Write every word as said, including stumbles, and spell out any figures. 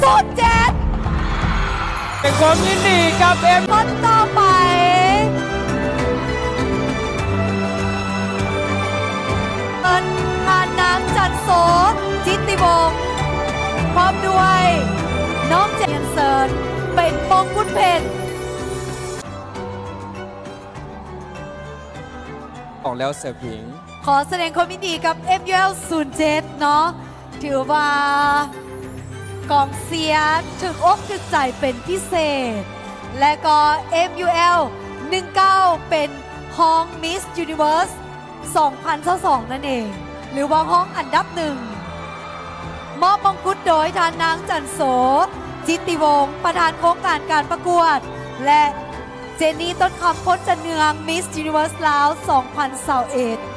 สุดเจ็ดเป็นความยินดีกับเอ็มคนต่อไปเอิญทานนางจันโสจิตติวงศ์พร้อมด้วยน้องเจนเซิร์นเป็นมงกุฎเพชรของแล้วเสือผิงขอแสดงความยินดีกับ เอ็ม ยู แอล ศูนย์เจ็ด เนาะถือว่ากองเสียถึงอกถึงใจเป็นพิเศษและก็ เอ็ม ยู แอล หนึ่งเก้า เป็นห้อง Miss Universe สองพันยี่สิบสอง นั่นเองหรือว่าห้องอันดับหนึ่งมอบมงกุฎโดยทานนางจันโสจิตติวงศ์ประธานโครงการการประกวดและเจนนี่ต้นคำพ้นจันเนือง Miss Universe Laos สองพันยี่สิบเอ็ด